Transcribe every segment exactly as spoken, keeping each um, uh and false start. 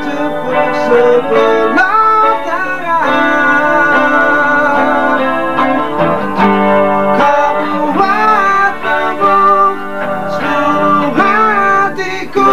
tepuk sebelah tangan, kau buat tepuk seluruh hatiku.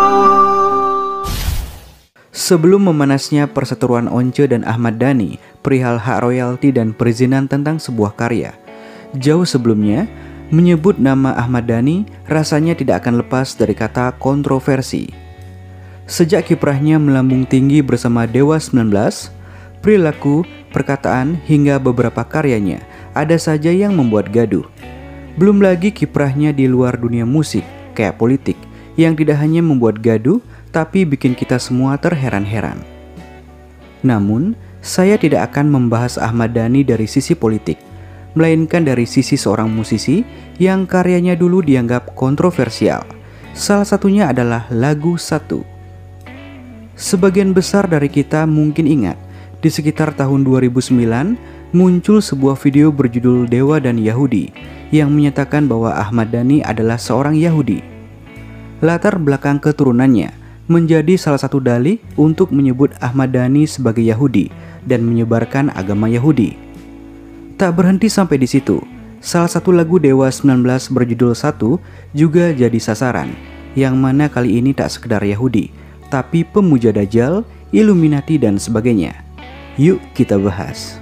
Sebelum memanasnya perseteruan Once dan Ahmad Dhani perihal hak royalti dan perizinan tentang sebuah karya, jauh sebelumnya, menyebut nama Ahmad Dhani rasanya tidak akan lepas dari kata kontroversi. Sejak kiprahnya melambung tinggi bersama Dewa sembilan belas, perilaku, perkataan, hingga beberapa karyanya ada saja yang membuat gaduh. Belum lagi kiprahnya di luar dunia musik, kayak politik, yang tidak hanya membuat gaduh, tapi bikin kita semua terheran-heran. Namun, saya tidak akan membahas Ahmad Dhani dari sisi politik, melainkan dari sisi seorang musisi yang karyanya dulu dianggap kontroversial. Salah satunya adalah lagu Satu. Sebagian besar dari kita mungkin ingat, di sekitar tahun dua ribu sembilan muncul sebuah video berjudul Dewa dan Yahudi yang menyatakan bahwa Ahmad Dhani adalah seorang Yahudi. Latar belakang keturunannya menjadi salah satu dalih untuk menyebut Ahmad Dhani sebagai Yahudi dan menyebarkan agama Yahudi. Tak berhenti sampai di situ, salah satu lagu Dewa sembilan belas berjudul Satu juga jadi sasaran, yang mana kali ini tak sekedar Yahudi, tapi pemuja Dajjal, Illuminati dan sebagainya. Yuk kita bahas.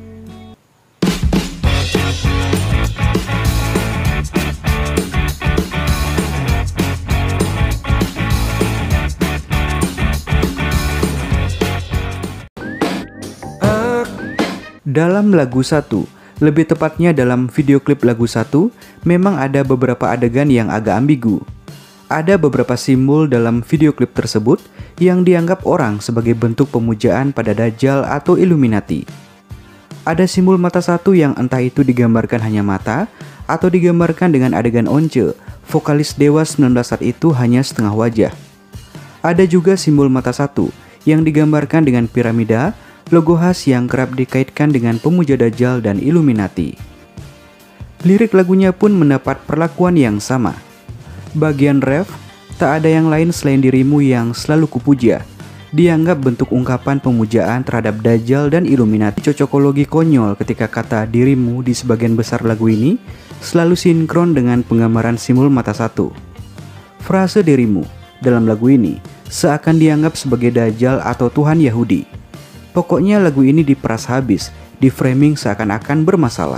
Dalam lagu Satu, lebih tepatnya dalam video klip lagu Satu, memang ada beberapa adegan yang agak ambigu. Ada beberapa simbol dalam video klip tersebut yang dianggap orang sebagai bentuk pemujaan pada Dajjal atau Illuminati. Ada simbol mata satu yang entah itu digambarkan hanya mata atau digambarkan dengan adegan Once, vokalis Dewa sembilan belas saat itu hanya setengah wajah. Ada juga simbol mata satu yang digambarkan dengan piramida, logo khas yang kerap dikaitkan dengan pemuja Dajjal dan Illuminati. Lirik lagunya pun mendapat perlakuan yang sama. Bagian ref, tak ada yang lain selain dirimu yang selalu kupuja, dianggap bentuk ungkapan pemujaan terhadap Dajjal dan Illuminati. Cocokologi konyol ketika kata dirimu di sebagian besar lagu ini selalu sinkron dengan penggambaran simbol mata satu. Frase dirimu dalam lagu ini seakan dianggap sebagai Dajjal atau Tuhan Yahudi. Pokoknya lagu ini diperas habis, di framing seakan-akan bermasalah.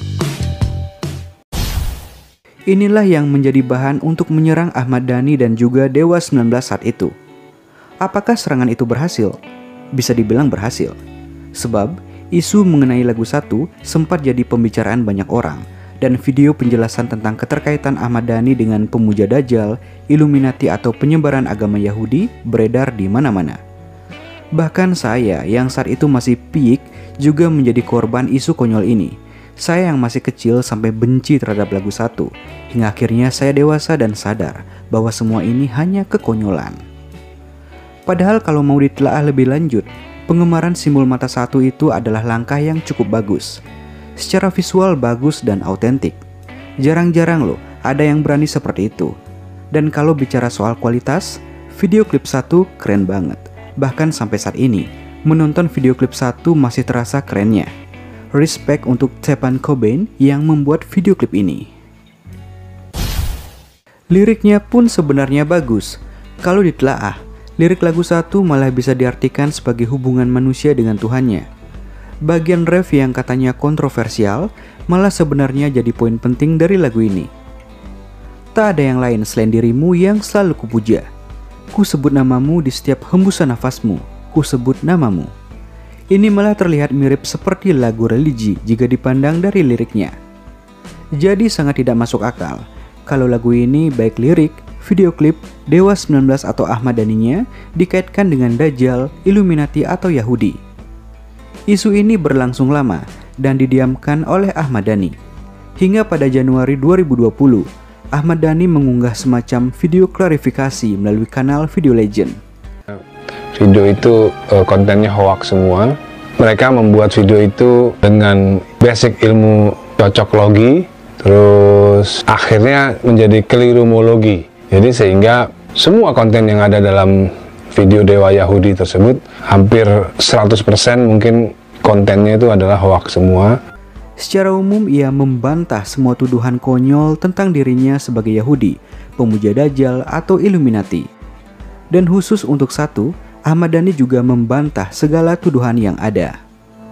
Inilah yang menjadi bahan untuk menyerang Ahmad Dhani dan juga Dewa sembilan belas saat itu. Apakah serangan itu berhasil? Bisa dibilang berhasil. Sebab, isu mengenai lagu Satu sempat jadi pembicaraan banyak orang, dan video penjelasan tentang keterkaitan Ahmad Dhani dengan pemuja Dajjal, Illuminati atau penyebaran agama Yahudi beredar di mana-mana. Bahkan saya yang saat itu masih peak juga menjadi korban isu konyol ini. Saya yang masih kecil sampai benci terhadap lagu Satu, hingga akhirnya saya dewasa dan sadar bahwa semua ini hanya kekonyolan. Padahal kalau mau ditelaah lebih lanjut, pengemaran simbol mata satu itu adalah langkah yang cukup bagus. Secara visual bagus dan autentik. Jarang-jarang loh ada yang berani seperti itu. Dan kalau bicara soal kualitas, video klip Satu keren banget. Bahkan sampai saat ini, menonton video klip Satu masih terasa kerennya. Respect untuk Stephen Cobain yang membuat video klip ini. Liriknya pun sebenarnya bagus. Kalau ditelaah, lirik lagu Satu malah bisa diartikan sebagai hubungan manusia dengan Tuhannya. Bagian ref yang katanya kontroversial malah sebenarnya jadi poin penting dari lagu ini. Tak ada yang lain selain dirimu yang selalu kupuja. Ku sebut namamu di setiap hembusan nafasmu, ku sebut namamu. Ini malah terlihat mirip seperti lagu religi jika dipandang dari liriknya. Jadi sangat tidak masuk akal kalau lagu ini baik lirik, video klip, Dewa sembilan belas atau Ahmad Dhani-nya dikaitkan dengan Dajjal, Illuminati atau Yahudi. Isu ini berlangsung lama dan didiamkan oleh Ahmad Dhani. Hingga pada Januari dua ribu dua puluh, Ahmad Dhani mengunggah semacam video klarifikasi melalui kanal Video Legend. Video itu uh, kontennya hoax semua. Mereka membuat video itu dengan basic ilmu cocoklogi, terus akhirnya menjadi kelirumologi. Jadi sehingga semua konten yang ada dalam video Dewa Yahudi tersebut, hampir seratus persen mungkin kontennya itu adalah hoax semua. Secara umum ia membantah semua tuduhan konyol tentang dirinya sebagai Yahudi, pemuja Dajjal atau Illuminati. Dan khusus untuk satu, Ahmad Dhani juga membantah segala tuduhan yang ada.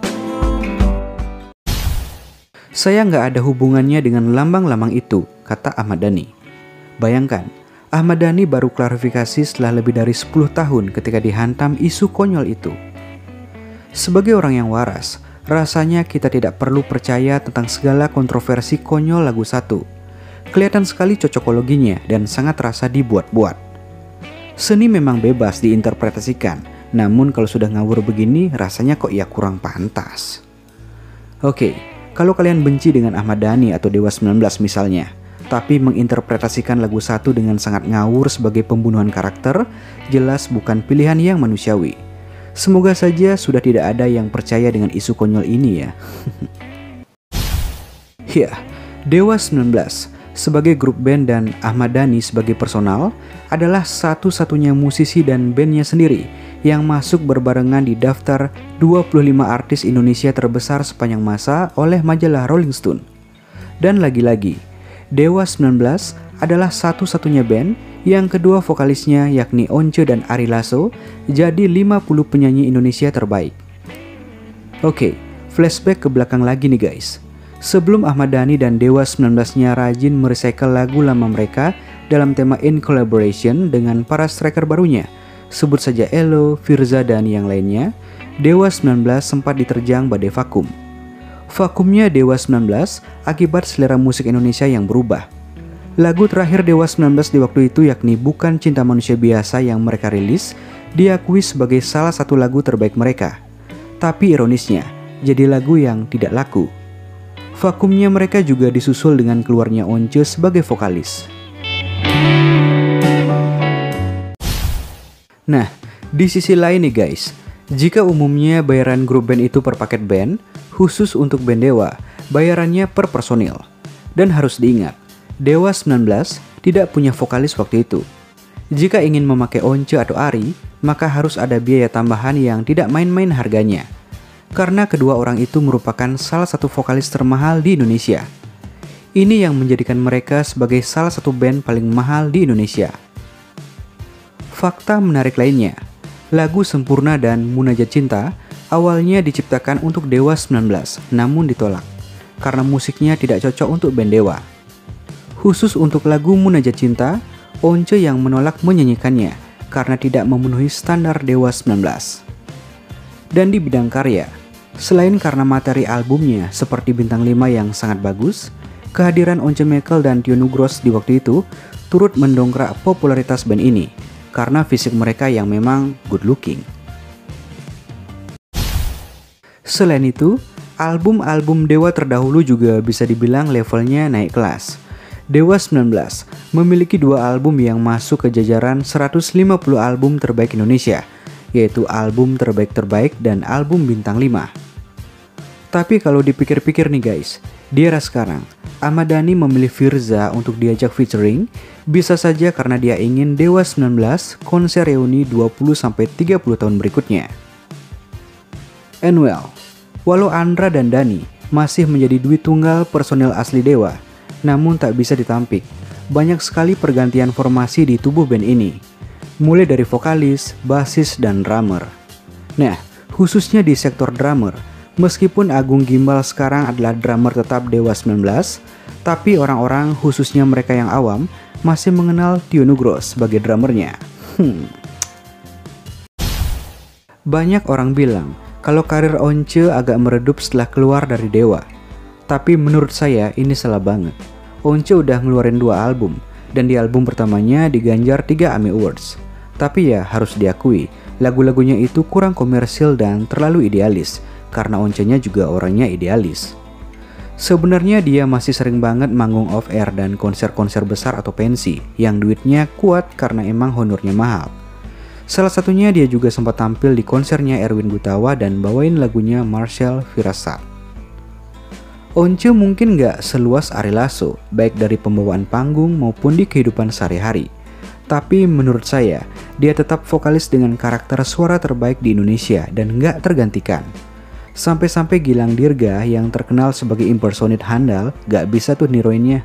Saya nggak ada hubungannya dengan lambang-lambang itu, kata Ahmad Dhani. Bayangkan, Ahmad Dhani baru klarifikasi setelah lebih dari sepuluh tahun ketika dihantam isu konyol itu. Sebagai orang yang waras, rasanya kita tidak perlu percaya tentang segala kontroversi konyol lagu satu. Kelihatan sekali cocokologinya dan sangat terasa dibuat-buat. Seni memang bebas diinterpretasikan, namun kalau sudah ngawur begini rasanya kok ya kurang pantas. Oke, kalau kalian benci dengan Ahmad Dhani atau Dewa sembilan belas misalnya, tapi menginterpretasikan lagu satu dengan sangat ngawur sebagai pembunuhan karakter, jelas bukan pilihan yang manusiawi. Semoga saja sudah tidak ada yang percaya dengan isu konyol ini ya. Ya, Dewa sembilan belas sebagai grup band dan Ahmad Dhani sebagai personal adalah satu-satunya musisi dan bandnya sendiri yang masuk berbarengan di daftar dua puluh lima artis Indonesia terbesar sepanjang masa oleh majalah Rolling Stone. Dan lagi-lagi, Dewa sembilan belas adalah satu-satunya band yang kedua vokalisnya yakni Once dan Ari Lasso jadi lima puluh penyanyi Indonesia terbaik. Oke, flashback ke belakang lagi nih guys. Sebelum Ahmad Dhani dan Dewa sembilan belas-nya rajin merecycle lagu lama mereka dalam tema In Collaboration dengan para striker barunya, sebut saja Elo, Firza dan yang lainnya, Dewa sembilan belas sempat diterjang badai vakum. Vakumnya Dewa sembilan belas akibat selera musik Indonesia yang berubah. Lagu terakhir Dewa sembilan belas di waktu itu yakni Bukan Cinta Manusia Biasa yang mereka rilis diakui sebagai salah satu lagu terbaik mereka. Tapi ironisnya, jadi lagu yang tidak laku. Vakumnya mereka juga disusul dengan keluarnya Once sebagai vokalis. Nah, di sisi lain nih guys, jika umumnya bayaran grup band itu per paket band, khusus untuk band Dewa, bayarannya per personil. Dan harus diingat, Dewa sembilan belas tidak punya vokalis waktu itu. Jika ingin memakai Once atau Ari, maka harus ada biaya tambahan yang tidak main-main harganya. Karena kedua orang itu merupakan salah satu vokalis termahal di Indonesia. Ini yang menjadikan mereka sebagai salah satu band paling mahal di Indonesia. Fakta menarik lainnya, lagu Sempurna dan Munajat Cinta awalnya diciptakan untuk Dewa sembilan belas, namun ditolak karena musiknya tidak cocok untuk band Dewa. Khusus untuk lagu Munajat Cinta, Once yang menolak menyanyikannya karena tidak memenuhi standar Dewa sembilan belas. Dan di bidang karya, selain karena materi albumnya seperti Bintang lima yang sangat bagus, kehadiran Once Mekel dan Tio Nugros di waktu itu turut mendongkrak popularitas band ini karena fisik mereka yang memang good looking. Selain itu, album-album Dewa terdahulu juga bisa dibilang levelnya naik kelas. Dewa sembilan belas memiliki dua album yang masuk ke jajaran seratus lima puluh album terbaik Indonesia, yaitu album terbaik-terbaik dan album Bintang lima. Tapi kalau dipikir-pikir nih guys, di era sekarang, Ahmad Dhani memilih Firza untuk diajak featuring, bisa saja karena dia ingin Dewa sembilan belas konser reuni dua puluh sampai tiga puluh tahun berikutnya. And well, walau Andra dan Dhani masih menjadi duit tunggal personel asli Dewa, namun tak bisa ditampik, banyak sekali pergantian formasi di tubuh band ini, mulai dari vokalis, bassis, dan drummer. Nah, khususnya di sektor drummer, meskipun Agung Gimbal sekarang adalah drummer tetap Dewa sembilan belas, tapi orang-orang khususnya mereka yang awam masih mengenal Tio Nugros sebagai drummernya. Hmm. Banyak orang bilang kalau karir Once agak meredup setelah keluar dari Dewa. Tapi menurut saya ini salah banget. Once udah ngeluarin dua album, dan di album pertamanya diganjar tiga AMI Awards. Tapi ya harus diakui, lagu-lagunya itu kurang komersil dan terlalu idealis, karena Once-nya juga orangnya idealis. Sebenarnya dia masih sering banget manggung off air dan konser-konser besar atau pensi, yang duitnya kuat karena emang honornya mahal. Salah satunya dia juga sempat tampil di konsernya Erwin Gutawa dan bawain lagunya Marshall Firasat. Once mungkin gak seluas Ari Lasso, baik dari pembawaan panggung maupun di kehidupan sehari-hari. Tapi menurut saya, dia tetap vokalis dengan karakter suara terbaik di Indonesia dan nggak tergantikan. Sampai-sampai Gilang Dirga yang terkenal sebagai impersonate handal nggak bisa tuh niroinnya.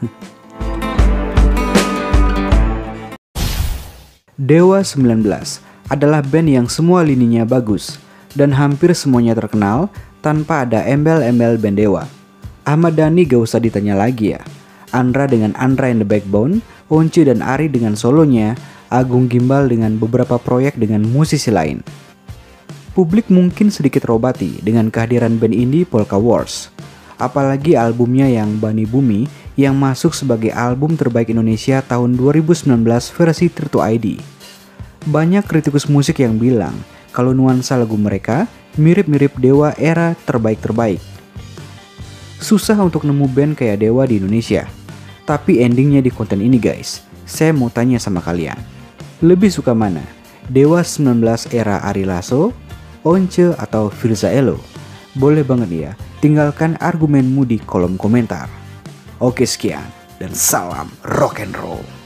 Dewa sembilan belas adalah band yang semua lininya bagus dan hampir semuanya terkenal tanpa ada embel-embel band Dewa. Ahmad Dhani gak usah ditanya lagi ya. Andra dengan Andra and the Backbone, Once dan Ari dengan solonya, Agung Gimbal dengan beberapa proyek dengan musisi lain. Publik mungkin sedikit terobati dengan kehadiran band indie Polka Wars. Apalagi albumnya yang Bani Bumi yang masuk sebagai album terbaik Indonesia tahun dua ribu sembilan belas versi Tirto I D. Banyak kritikus musik yang bilang kalau nuansa lagu mereka mirip-mirip Dewa era terbaik-terbaik. Susah untuk nemu band kayak Dewa di Indonesia. Tapi endingnya di konten ini guys, saya mau tanya sama kalian. Lebih suka mana? Dewa sembilan belas era Ari Lasso, Once atau Firza Elo? Boleh banget ya, tinggalkan argumenmu di kolom komentar. Oke sekian, dan salam rock and roll.